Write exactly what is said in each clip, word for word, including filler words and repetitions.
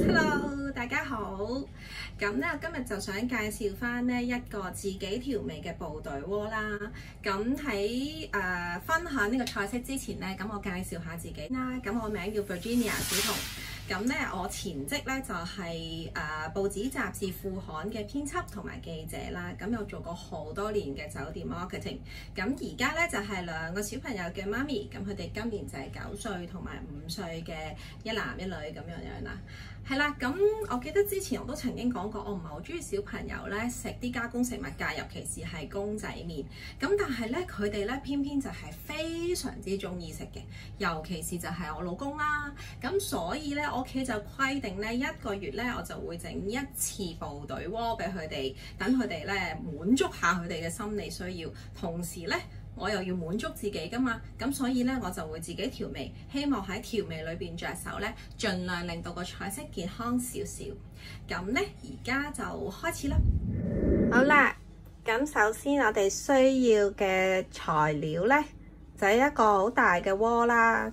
Hello， 大家好。咁咧，我今日就想介紹翻呢一個自己調味嘅部隊鍋啦。咁喺誒分享呢個菜式之前咧，咁我介紹下自己啦。咁我名叫 Virginia 梓彤。咁咧，我前職咧就係、是、誒、呃、報紙雜誌副刊嘅編輯同埋記者啦。咁有做過好多年嘅酒店 marketing。咁而家咧就係、是、兩個小朋友嘅媽咪。咁佢哋今年就係九歲同埋五歲嘅一男一女咁樣樣啦。係啦，咁我記得之前我都曾經講過，我唔係好中意小朋友咧食啲加工食物㗎，尤其是係公仔麵。咁但係咧，佢哋咧偏偏就係非常之中意食嘅，尤其是就係我老公啦。咁所以咧，我屋企就規定咧一個月咧我就會整一次部隊鍋俾佢哋，等佢哋咧滿足下佢哋嘅心理需要，同時咧，我又要滿足自己㗎嘛，咁所以咧我就會自己調味，希望喺調味裏邊着手咧，盡量令到個菜式健康少少。咁咧而家就開始啦。好啦，咁首先我哋需要嘅材料咧，就係一個好大嘅鍋啦，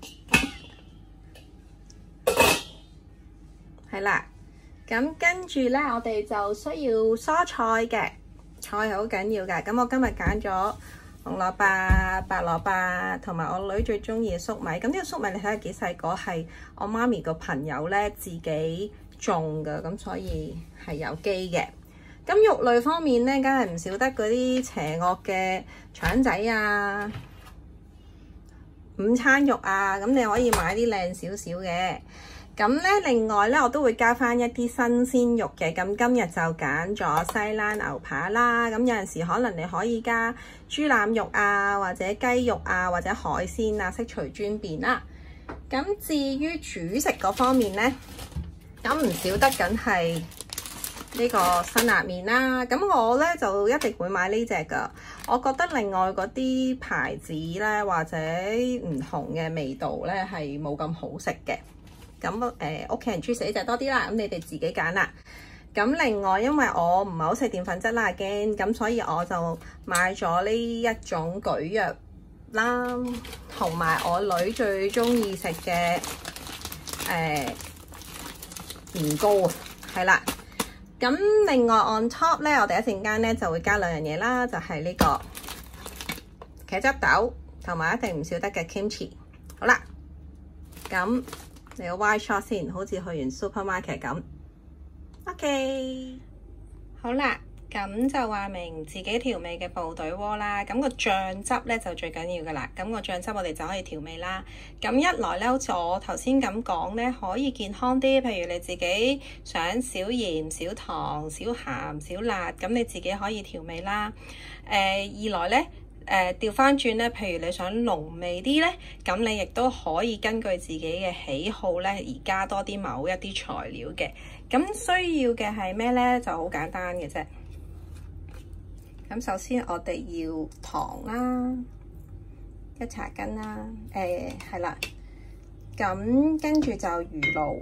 係啦。咁跟住咧，我哋就需要蔬菜嘅，菜係好緊要㗎。咁我今日揀咗紅蘿蔔、白蘿蔔同埋我女最中意嘅粟米。咁呢個粟米你睇下幾細個，係我媽咪個朋友咧自己種嘅，咁所以係有機嘅。咁肉類方面咧，梗係唔少得嗰啲邪惡嘅腸仔啊、午餐肉啊，咁你可以買啲靚少少嘅。咁咧，另外咧，我都會加翻一啲新鮮肉嘅。咁今日就揀咗西冷牛扒啦。咁有陣時可能你可以加豬腩肉啊，或者雞肉啊，或者海鮮啊，悉隨尊便啦。咁至於煮食嗰方面咧，咁唔少得緊係呢個辛辣麵啦。咁我咧就一定會買呢隻噶。我覺得另外嗰啲牌子咧，或者唔同嘅味道咧，係冇咁好食嘅。咁誒屋企人中意食呢隻多啲啦，咁你哋自己揀啦。咁另外因為我唔係好食澱粉質啦驚，咁所以我就買咗呢一種蒟蒻啦，同埋我女最中意食嘅誒年糕啊，係啦。咁另外 on top 咧，我哋一陣間咧就會加兩樣嘢啦，就係呢個茄汁豆同埋一定唔少得嘅 kimchi。好啦，咁嚟個 white sauce先，好似去完 supermarket 咁。OK， 好啦，咁就話明自己調味嘅部隊鍋啦。咁個醬汁咧就最緊要噶啦。咁個醬汁我哋就可以調味啦。咁一來咧，好似我頭先咁講咧，可以健康啲。譬如你自己想少鹽、少糖、少鹹、少辣，咁你自己可以調味啦。誒、呃，二來咧。誒調翻轉咧，譬如你想濃味啲咧，咁你亦都可以根據自己嘅喜好咧，而加多啲某一啲材料嘅。咁需要嘅係咩咧？就好簡單嘅啫。咁首先我哋要糖啦，一茶羹啦，誒係啦。咁跟住就魚露，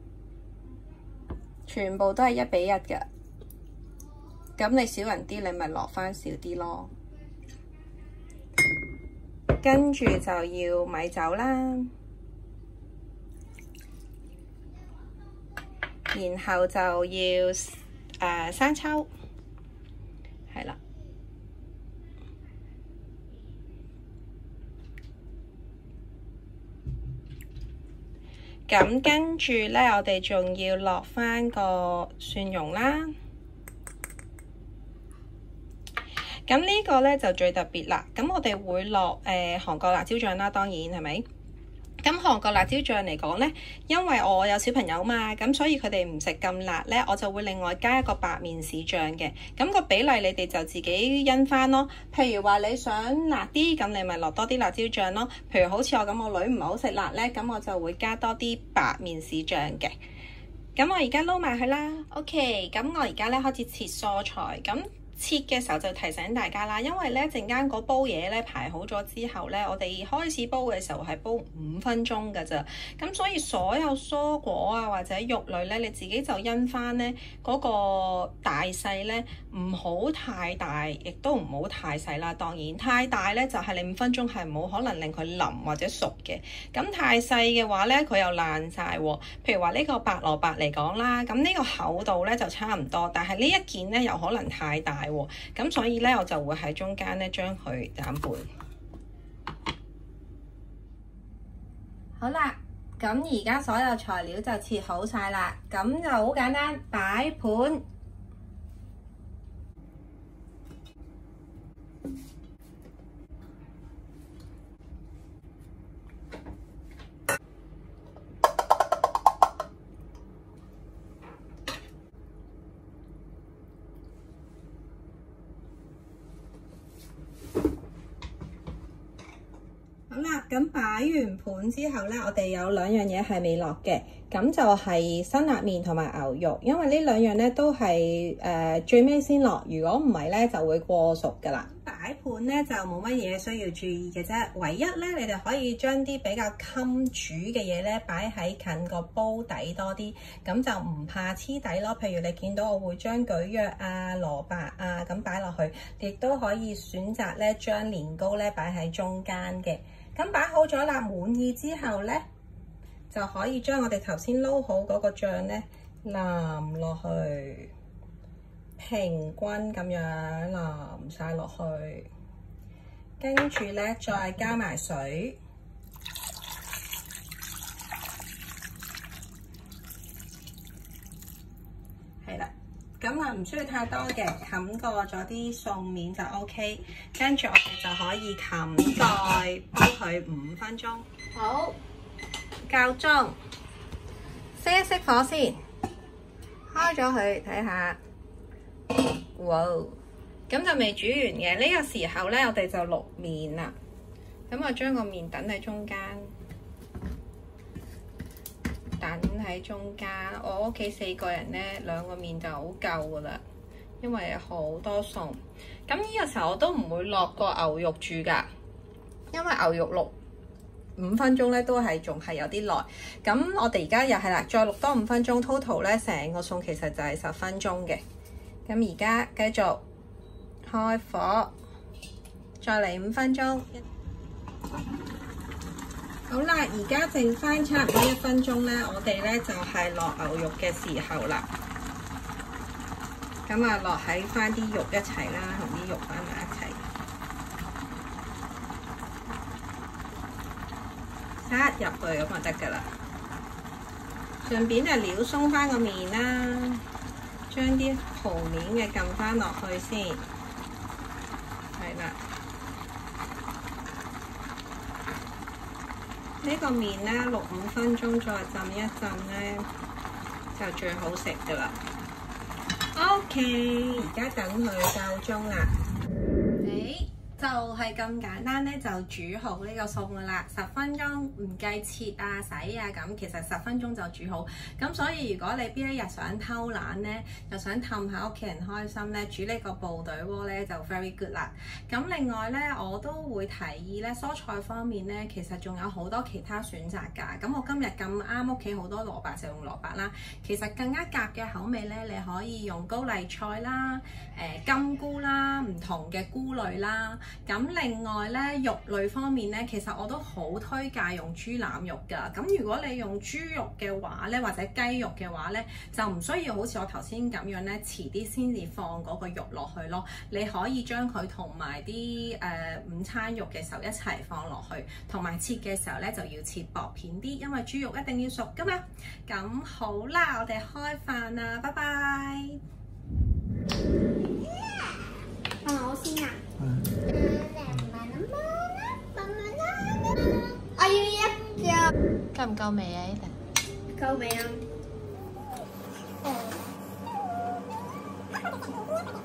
全部都係一比一嘅。咁你少人啲，你咪落翻少啲咯。跟住就要米酒啦，然後就要誒、呃、生抽，係啦。咁跟住咧，我哋仲要落返個蒜蓉啦。咁呢個咧就最特別啦。咁我哋會落誒、呃、韓國辣椒醬啦，當然係咪？咁韓國辣椒醬嚟講咧，因為我有小朋友嘛，咁所以佢哋唔食咁辣咧，我就會另外加一個白面豉醬嘅。咁個比例你哋就自己因翻咯。譬如話你想辣啲，咁你咪落多啲辣椒醬咯。譬如好似我咁，我女唔係好食辣咧，咁我就會加多啲白面豉醬嘅。咁我而家撈埋佢啦。OK，咁我而家咧開始切蔬菜咁。 切嘅時候就提醒大家啦，因為咧陣間嗰煲嘢咧排好咗之後咧，我哋開始煲嘅時候係煲五分鐘㗎咋，咁所以所有蔬果啊或者肉類咧，你自己就因翻咧嗰個大細咧，唔好太大，亦都唔好太細啦。當然太大咧就係、是、你五分鐘係冇可能令佢腍或者熟嘅，咁太細嘅話咧佢又爛晒喎。譬如話呢個白蘿蔔嚟講啦，咁呢個厚度咧就差唔多，但係呢一件咧又可能太大。咁所以咧，我就會喺中間咧將佢斬半。好啦，咁而家所有材料就切好晒啦，咁就好簡單，擺盤。好啦，咁擺完盤之後咧，我哋有兩樣嘢係未落嘅，咁就係辛辣麵同埋牛肉，因為呢兩樣咧都係誒、呃、最尾先落，如果唔係咧就會過熟噶啦。擺盤咧就冇乜嘢需要注意嘅啫，唯一咧你哋可以將啲比較襟煮嘅嘢咧擺喺近個煲底多啲，咁就唔怕黐底咯。譬如你見到我會將蒟蒻啊、蘿蔔啊咁擺落去，亦都可以選擇咧將年糕咧擺喺中間嘅。咁擺好咗啦，滿意之後咧，就可以將我哋頭先撈好嗰個醬咧淋落去，平均咁樣淋晒落去，跟住咧再加埋水，係啦。咁啊唔需要太多嘅，冚過咗啲餸面就 O K。跟住我哋就可以冚蓋煲佢五分鐘。好，夠鐘，熄一熄火先，開咗佢睇下。哇！咁就未煮完嘅，呢、這個時候咧，我哋就淥麵啦。咁我將個麵等喺中間。等喺中間，我屋企四個人咧，兩個麵就好夠噶啦，因為好多餸。咁呢個時候我都唔會落個牛肉住噶，因為牛肉淥五分鐘咧都係仲係有啲耐。咁我哋而家又係啦，再淥多五分鐘 ，total 咧成個餸其實就係十分鐘嘅。咁而家繼續開火，再嚟五分鐘。好啦，而家剩翻差唔多一分鐘咧，我哋咧就係落牛肉嘅時候啦。咁啊，落喺翻啲肉一齊啦，同啲肉翻埋一齊，塞入去咁就得噶啦。順便就料鬆翻個麵啦，將啲蠔面嘅撳翻落去先，係啦。呢個麵咧，淥五分鐘再浸一浸咧，就最好食噶啦。OK， 而家等佢夠鐘啦。誒，就係咁簡單咧，就煮好呢個餸噶啦。十分鐘唔計切啊、洗啊咁，其實十分鐘就煮好。咁所以如果你邊一日想偷懶咧，又想氹下屋企人開心咧，煮呢個部隊鍋咧就 very good 啦。咁另外咧，我都會提議咧，蔬菜方面咧，其實仲有好多其他選擇㗎。咁我今日咁啱屋企好多蘿蔔就用蘿蔔啦。其實更加夾嘅口味咧，你可以用高麗菜啦、誒金菇啦、唔同嘅菇類啦。咁另外咧，肉類方面咧，其實我都好推介用豬腩肉㗎。咁如果你用豬肉嘅話咧，或者雞肉嘅話咧，就唔需要好似我頭先咁樣咧，遲啲先至放嗰個肉落去咯。你可以將佢同埋啲誒午餐肉嘅時候一齊放落去，同埋切嘅時候咧就要切薄片啲，因為豬肉一定要熟㗎嘛。咁好啦，我哋開飯啦，拜拜。 放我先啊！我要一個。夠唔夠味啊？呢度夠味啊！